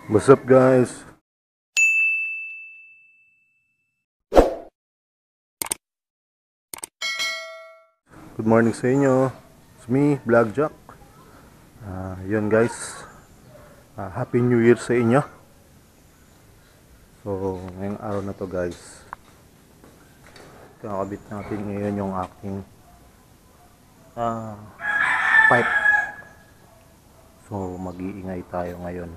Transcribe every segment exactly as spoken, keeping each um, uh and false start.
What's up, guys? Good morning sa inyo. It's me, Vlog Jack. Uh, yun guys, uh, Happy New Year sa inyo. So, ngayong araw na to guys, kakabit natin ngayon yung aking uh, pipe. So, mag-iingay tayo ngayon.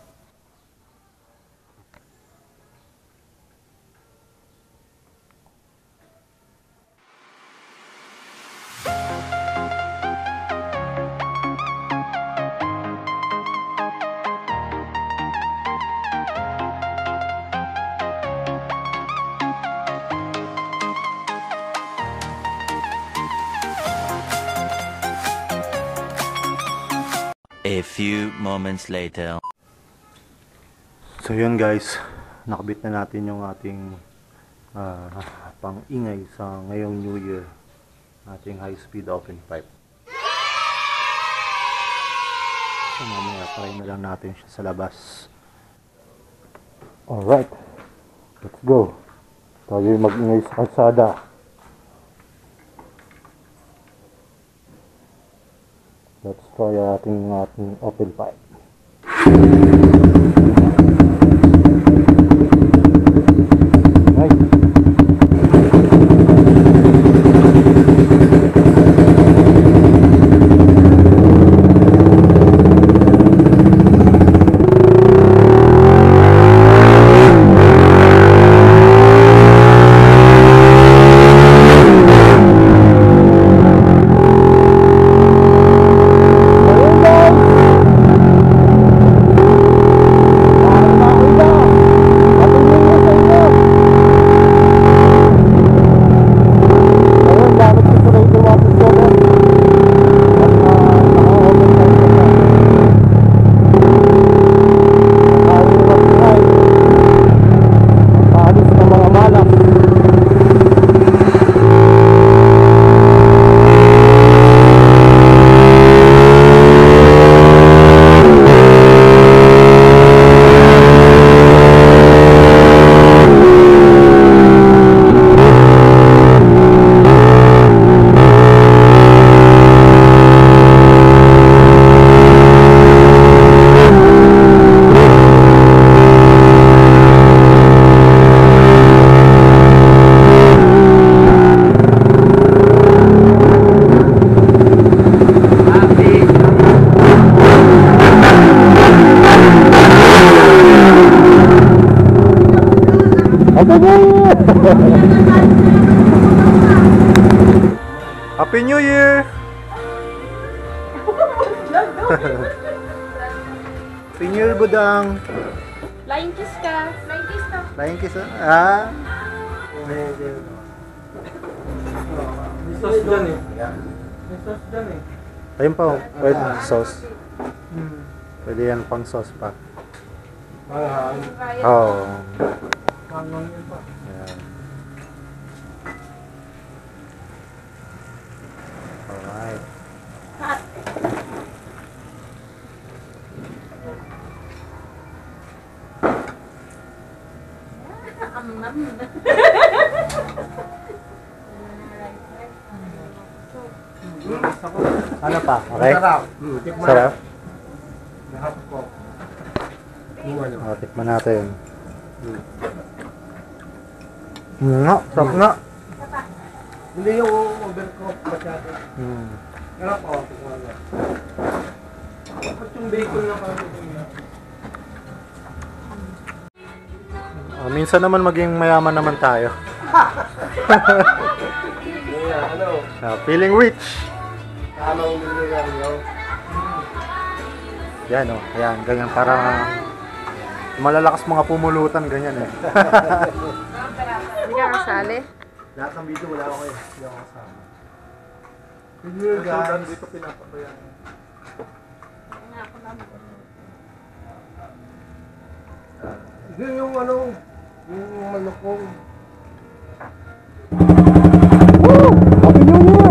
A few moments later. So yun guys, nakabit na natin yung ating uh, pang-ingay sa ngayong New Year, ating high speed open pipe. So mamaya try na lang natin siya sa labas. Alright, let's go. Tayo mag-ingay sa kalsada. Let's try ating ating open pipe. Right. Happy New Year! Happy New Year, Budang! Flying kiss ka! Flying kiss ka! Flying kiss, ah? May sauce dyan eh. May sauce dyan eh. Ayun pa, pwede sauce. Pwede yan pang sauce pa. Mahal. Oo. Mangang yun pa. Ayan. Alright. Ano pa? Okay? Sarap. Hmm, tikman. Sarap? Lahat ko. Ano? O, tikman natin. Hmm, nga, sarap nga. Hindi yung overcooked masyado. Hmm. Sarap ako. Tikman na. Dapat yung bacon na kami niya. Oh, minsan naman maging mayaman naman tayo. Yeah, ano? Uh, feeling rich. Tamang nililang yun. Yan o, oh, ayan, ganyan para malalakas mga pumulutan, ganyan eh. Hindi ka kasali? Lahat ng video wala ako eh, hindi ako kasama. Good year, guys. Dito pinapabayan. Yun yung ano, yung malukong. Woo! Happy New Year!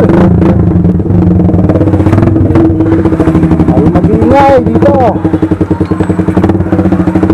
Ay mag-iingay dito!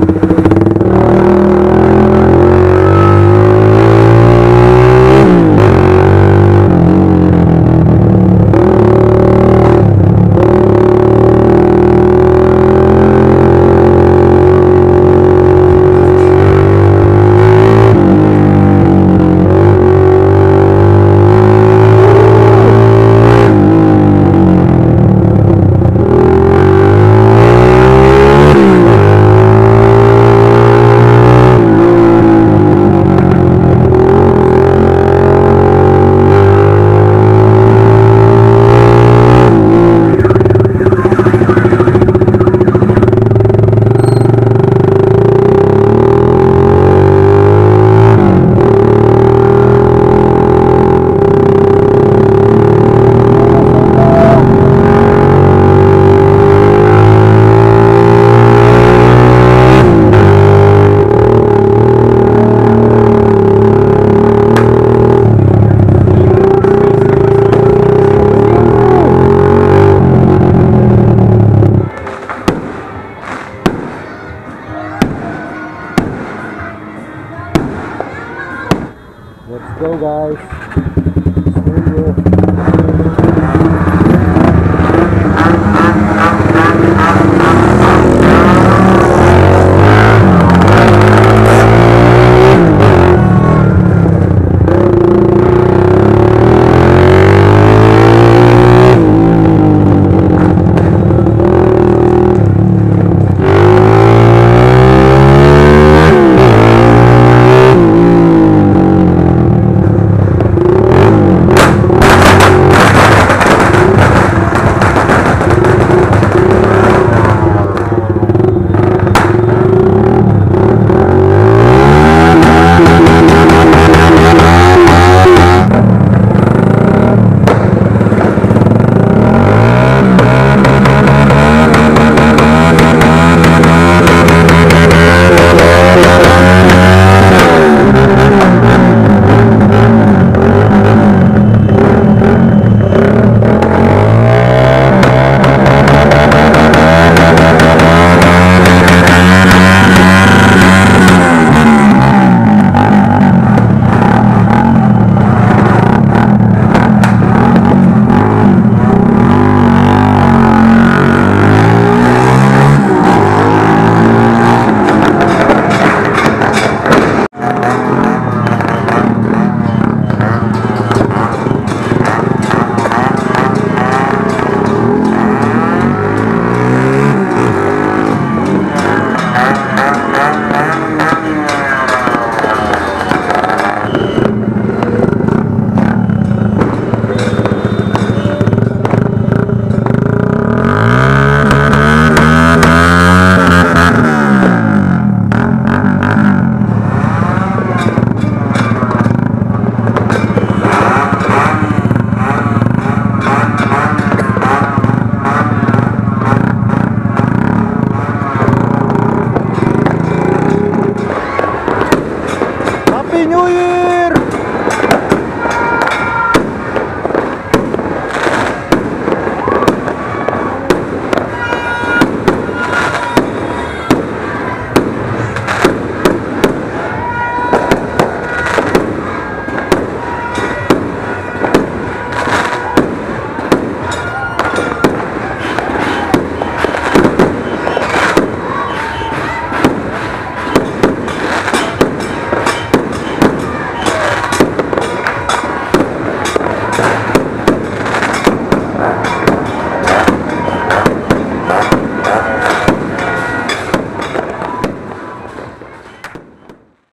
go guys.